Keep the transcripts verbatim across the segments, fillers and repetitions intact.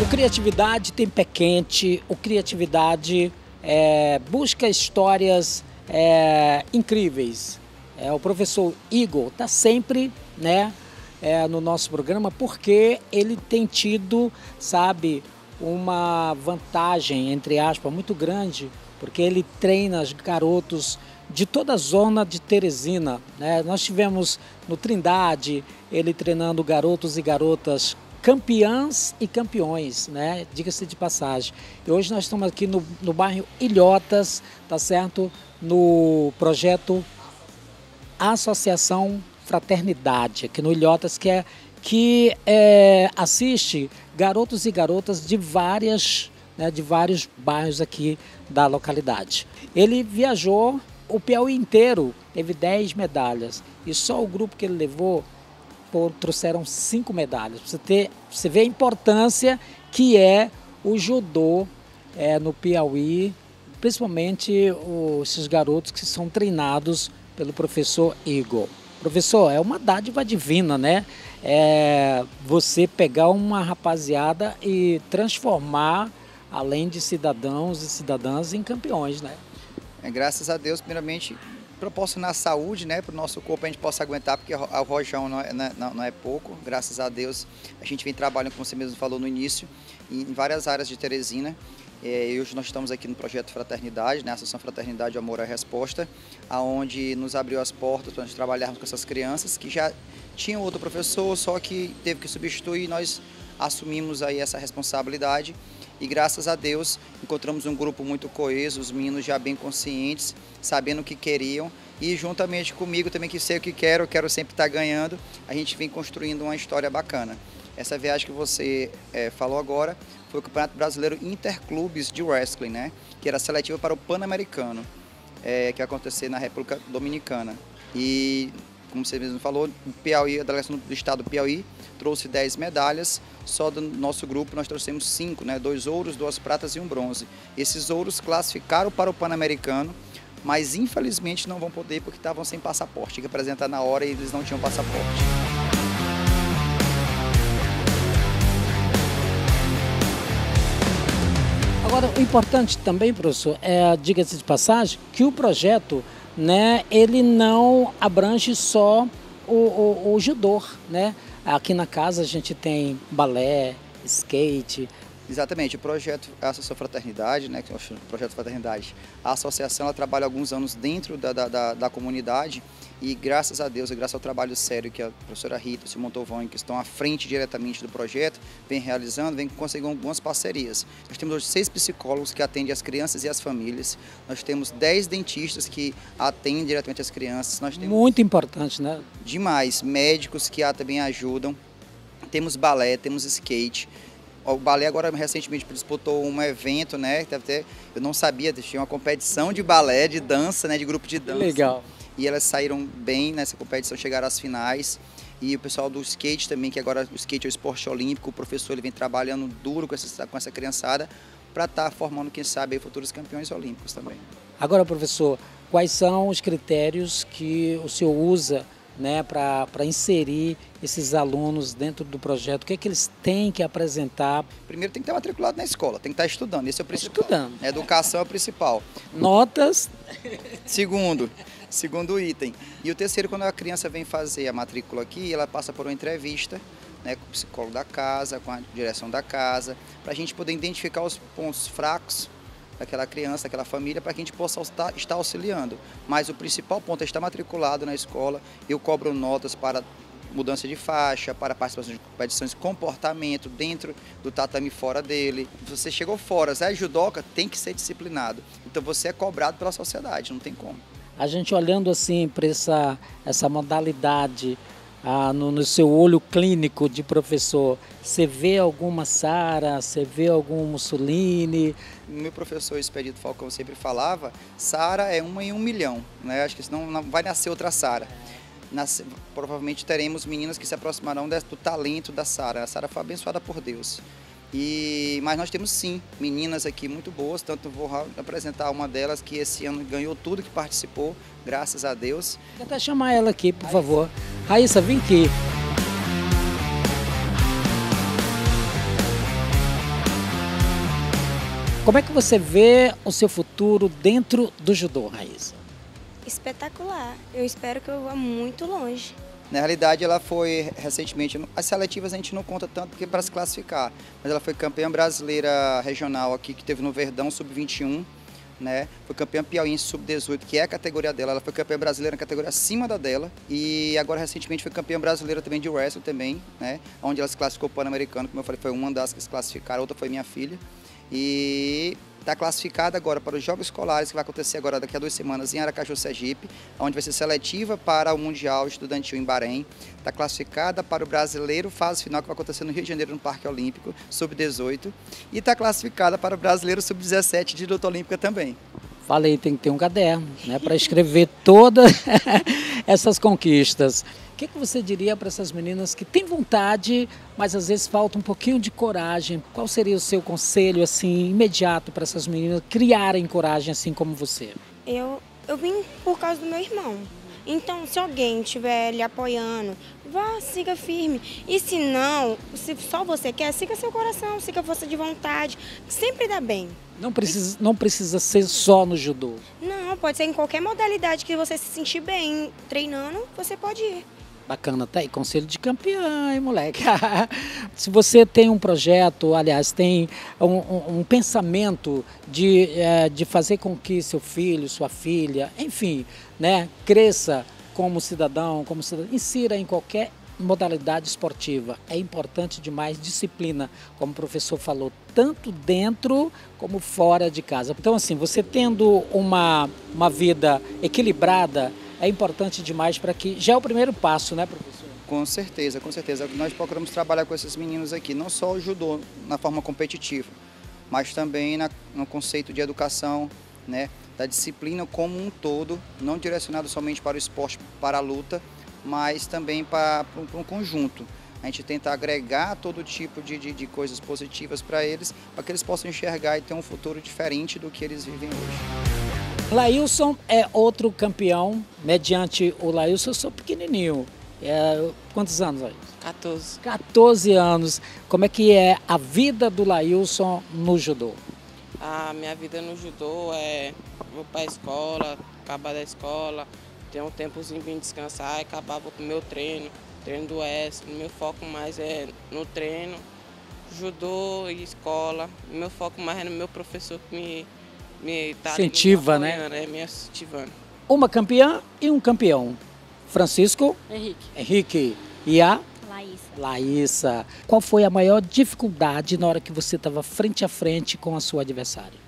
Criatividade tem pé quente, o Criatividade é, busca histórias é, incríveis. É, o professor Igor está sempre, né, é, no nosso programa porque ele tem tido, sabe, uma vantagem, entre aspas, muito grande, porque ele treina os garotos de toda a zona de Teresina, né? Nós tivemos no Trindade, ele treinando garotos e garotas campeãs e campeões, né? Diga-se de passagem. E hoje nós estamos aqui no, no bairro Ilhotas, tá certo? No projeto Associação Fraternidade, aqui no Ilhotas, que, é, que é, assiste garotos e garotas de várias, né, de vários bairros aqui da localidade. Ele viajou o Piauí inteiro, teve dez medalhas, e só o grupo que ele levou Pô, trouxeram cinco medalhas. Você, ter, você vê a importância que é o judô é, no Piauí, principalmente os, esses garotos que são treinados pelo professor Igor. Professor, é uma dádiva divina, né? É, você pegar uma rapaziada e transformar, além de cidadãos e cidadãs, em campeões, né? É, graças a Deus, primeiramente, proporcionar saúde, né, para o nosso corpo, a gente possa aguentar, porque o rojão não é, não, não é pouco, graças a Deus. A gente vem trabalhando, como você mesmo falou no início, em várias áreas de Teresina. É, e hoje nós estamos aqui no projeto Fraternidade, né, Associação Fraternidade, Amor à Resposta, aonde nos abriu as portas para nós trabalharmos com essas crianças que já tinham outro professor, só que teve que substituir, e nós assumimos aí essa responsabilidade. E graças a Deus encontramos um grupo muito coeso, os meninos já bem conscientes, sabendo o que queriam, e juntamente comigo também, que sei o que quero, quero sempre estar ganhando, a gente vem construindo uma história bacana. Essa viagem que você é, falou agora foi o Campeonato Brasileiro Interclubes de Wrestling, né? Que era seletiva para o Pan-Americano, é, que ia acontecer na República Dominicana. E, como você mesmo falou, o Piauí, a delegação do estado do Piauí trouxe dez medalhas, só do nosso grupo nós trouxemos cinco, né? Dois ouros, duas pratas e um bronze. Esses ouros classificaram para o Pan-Americano, mas infelizmente não vão poder porque estavam sem passaporte. Tinha que apresentar na hora e eles não tinham passaporte. Agora, o importante também, professor, é, diga-se de passagem, que o projeto, né, ele não abrange só o, o, o judô, né? Aqui na casa a gente tem balé, skate. Exatamente, o projeto Associação Fraternidade, né, que é o projeto Fraternidade, a associação ela trabalha há alguns anos dentro da, da, da comunidade e graças a Deus e graças ao trabalho sério que a professora Rita e o senhor Montovani, que estão à frente diretamente do projeto, vem realizando, vem conseguindo algumas parcerias. Nós temos hoje seis psicólogos que atendem as crianças e as famílias, nós temos dez dentistas que atendem diretamente as crianças. Nós temos muito importante, né? Demais, médicos que também ajudam, temos balé, temos skate. O balé agora recentemente disputou um evento, né? Deve ter, eu não sabia, tinha uma competição de balé, de dança, né? De grupo de dança. Legal. E elas saíram bem nessa competição, chegaram às finais. E o pessoal do skate também, que agora o skate é o esporte olímpico, o professor ele vem trabalhando duro com essa, com essa criançada para estar tá formando, quem sabe, aí, futuros campeões olímpicos também. Agora, professor, quais são os critérios que o senhor usa, né, para inserir esses alunos dentro do projeto? O que é que eles têm que apresentar? Primeiro tem que estar matriculado na escola, tem que estar estudando, esse é o principal. Estudando. A educação é o principal. Notas? Segundo, segundo item. E o terceiro, quando a criança vem fazer a matrícula aqui, ela passa por uma entrevista, né, com o psicólogo da casa, com a direção da casa, para a gente poder identificar os pontos fracos daquela criança, daquela família, para que a gente possa estar auxiliando. Mas o principal ponto é estar matriculado na escola. Eu cobro notas para mudança de faixa, para participação de competições de comportamento dentro do tatame, fora dele. Você chegou fora, Zé judoca, tem que ser disciplinado. Então você é cobrado pela sociedade, não tem como. A gente olhando assim para essa, essa modalidade, Ah, no, no seu olho clínico de professor, você vê alguma Sara, você vê algum Mussolini? Meu professor Expedito Falcão sempre falava, Sara é uma em um milhão, né? Acho que senão não vai nascer outra Sara. Nasce, provavelmente teremos meninas que se aproximarão do talento da Sara. A Sara foi abençoada por Deus. E, mas nós temos sim meninas aqui muito boas, tanto vou apresentar uma delas que esse ano ganhou tudo que participou, graças a Deus. Vou até chamar ela aqui, por favor. Raíssa, vem aqui. Como é que você vê o seu futuro dentro do judô, Raíssa? Espetacular. Eu espero que eu vá muito longe. Na realidade, ela foi recentemente, as seletivas a gente não conta tanto porque para se classificar, mas ela foi campeã brasileira regional aqui, que teve no Verdão sub vinte e um, né? Foi campeã piauiense sub dezoito, que é a categoria dela, ela foi campeã brasileira na categoria acima da dela, e agora recentemente foi campeã brasileira também de wrestling também, né? Onde ela se classificou pan-americano, como eu falei, foi uma das que se classificaram, a outra foi minha filha, e está classificada agora para os Jogos Escolares, que vai acontecer agora daqui a duas semanas em Aracaju, Sergipe, onde vai ser seletiva para o Mundial Estudantil em Bahrein. Está classificada para o Brasileiro Fase Final, que vai acontecer no Rio de Janeiro, no Parque Olímpico, sub dezoito. E está classificada para o Brasileiro sub dezessete de luta olímpica também. Falei, tem que ter um caderno, né, para escrever todas essas conquistas. O que, que você diria para essas meninas que têm vontade, mas às vezes falta um pouquinho de coragem? Qual seria o seu conselho assim imediato para essas meninas criarem coragem assim como você? Eu, eu vim por causa do meu irmão. Então, se alguém estiver lhe apoiando, vá, siga firme. E se não, se só você quer, siga seu coração, siga a força de vontade. Sempre dá bem. Não precisa, não precisa ser só no judô. Não, pode ser em qualquer modalidade que você se sentir bem treinando, você pode ir. Bacana, tá aí, conselho de campeã, hein, moleque? Se você tem um projeto, aliás, tem um, um, um pensamento de, é, de fazer com que seu filho, sua filha, enfim, né, cresça como cidadão, como cidadão, insira em qualquer modalidade esportiva. É importante demais disciplina, como o professor falou, tanto dentro como fora de casa. Então, assim, você tendo uma, uma vida equilibrada, é importante demais para que... Já é o primeiro passo, né, professor? Com certeza, com certeza. Nós procuramos trabalhar com esses meninos aqui, não só o judô na forma competitiva, mas também na, no conceito de educação, né, da disciplina como um todo, não direcionado somente para o esporte, para a luta, mas também para, para um conjunto. A gente tenta agregar todo tipo de, de, de coisas positivas para eles, para que eles possam enxergar e ter um futuro diferente do que eles vivem hoje. Lailson é outro campeão, mediante o Lailson eu sou pequenininho. É, quantos anos, Lailson? quatorze. quatorze anos. Como é que é a vida do Lailson no judô? A minha vida no judô é vou para a escola, acabar da escola, ter um tempozinho vir descansar e acabar vou pro meu treino, treino do S. Meu foco mais é no treino, judô e escola. Meu foco mais é no meu professor que me Me tá incentiva, me né? É, me incentivando. Uma campeã e um campeão. Francisco? Henrique. Henrique. E a? Laíssa. Laíssa. Qual foi a maior dificuldade na hora que você estava frente a frente com a sua adversária?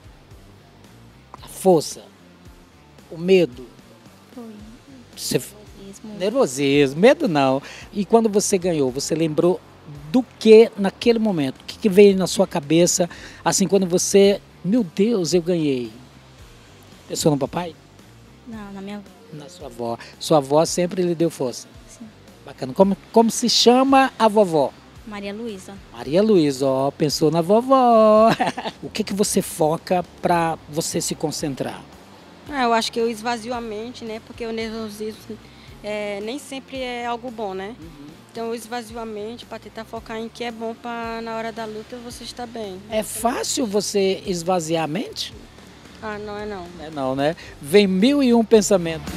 A força? O medo? Foi. Você... Nervosismo. Nervosismo. Medo não. E quando você ganhou, você lembrou do que naquele momento? O que, que veio na sua cabeça, assim, quando você... Meu Deus, eu ganhei. Pensou no papai? Não, na minha avó. Na sua avó. Sua avó sempre lhe deu força. Sim. Bacana. Como, como se chama a vovó? Maria Luísa. Maria Luísa, ó, pensou na vovó. O que que você foca para você se concentrar? Ah, eu acho que eu esvazio a mente, né? Porque o nervosismo é, nem sempre é algo bom, né? Uhum. Então eu esvazio a mente para tentar focar em que é bom para na hora da luta você estar bem. É fácil você esvaziar a mente? Ah, não é não. Não é não, né? Vem mil e um pensamentos.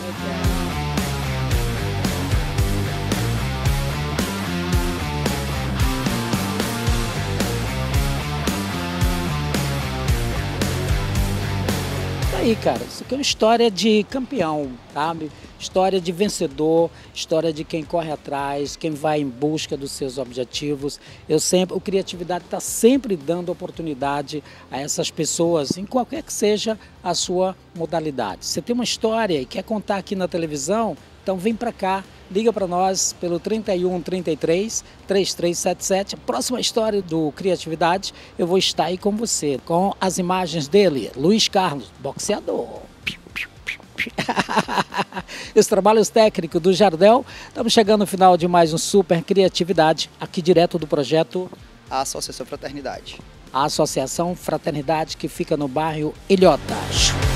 Aí, cara, isso aqui é uma história de campeão, sabe? História de vencedor, história de quem corre atrás, quem vai em busca dos seus objetivos. Eu sempre, o Criatividade está sempre dando oportunidade a essas pessoas, em qualquer que seja a sua modalidade. Você tem uma história e quer contar aqui na televisão? Então vem para cá, liga para nós pelo trinta e um, trinta e três, trinta e três setenta e sete. A próxima história do Criatividade, eu vou estar aí com você, com as imagens dele, Luiz Carlos, boxeador. Os trabalhos técnicos do Jardel. Estamos chegando no final de mais um Super Criatividade, aqui direto do projeto A Associação Fraternidade. A Associação Fraternidade, que fica no bairro Ilhotas.